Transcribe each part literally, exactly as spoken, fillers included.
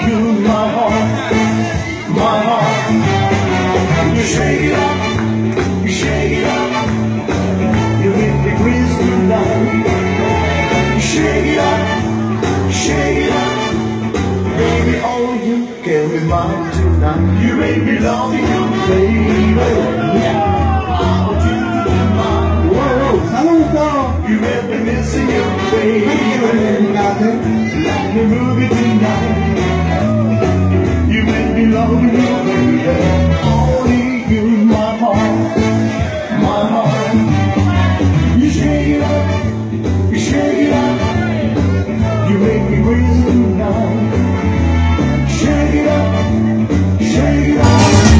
you, my heart, my heart. You shake it up, you shake it up. You hit the crystal down. You shake it up, shake it up. Baby, oh, you can be mine tonight. You make me love you, baby. Oh, you be mine. Whoa, saluto. You make me missing you, baby. Let me move it tonight. You make me love you, baby. Only you, my heart, my heart. You shake it up, you shake it up. You make me crazy tonight. Shake it up, shake it up.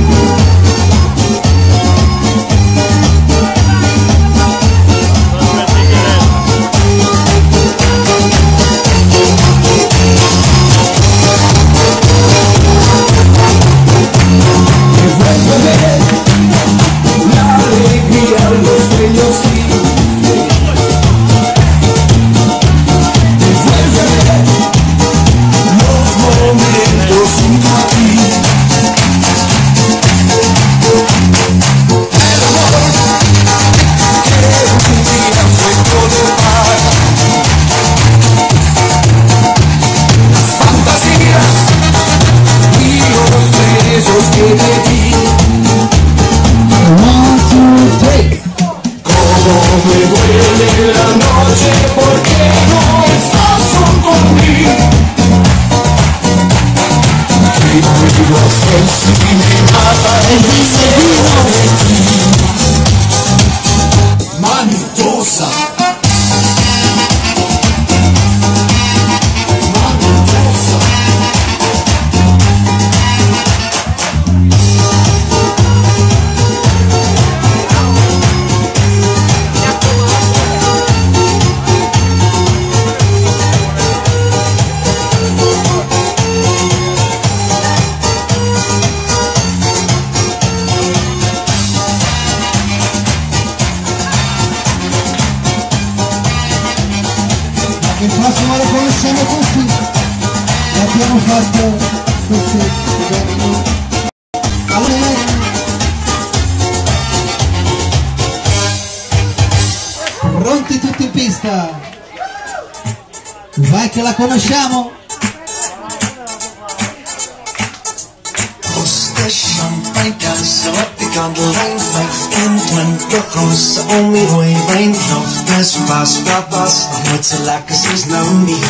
Il prossimo lo conosciamo tutti, l'abbiamo fatto questi giorni. Pronti tutti in pista? Vai che la conosciamo! Så att vi kan längta äntligen förskjuts om vi har i vägkropp. Det som bara skapas av ett så läckert som snöning.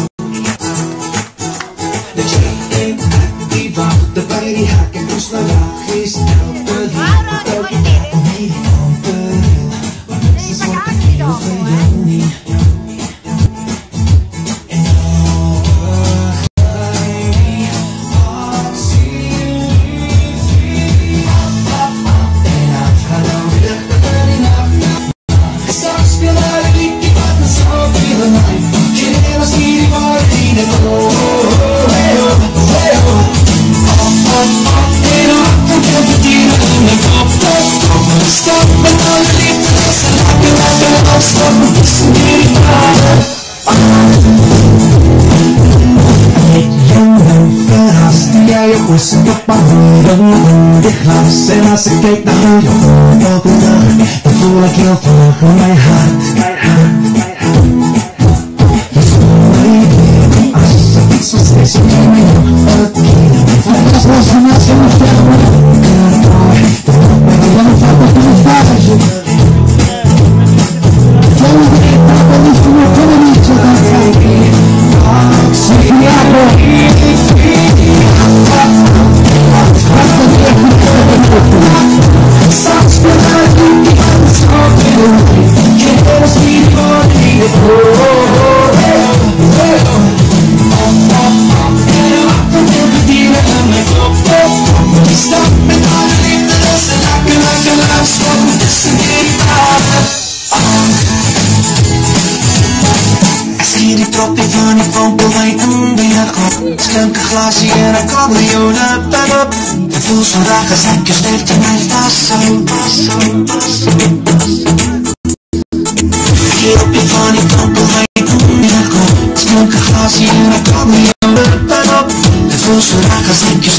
Det är en aktiva, det bär i hacken och snöra skist. En als ik kijk naar jou, elke dag, dan voel ik heel veel in mijn hart. Je voelt mij weer, als er iets van steeds op mij nog het keer. Van als los van als je nog jou elke dag, dan moet mij weer een vat op een stage. Jij moet er een paar van die schoenen van een liedje gaan kijken. Zeg je ja, glaasje en een cabriolet, pet op. Het voelt vandaag als ik je steeds in mijn tasso. Hier op je van die kant, hoe ga je doen? Ja, kom. Smoke een glaasje en een cabriolet, pet op. Het voelt Cause I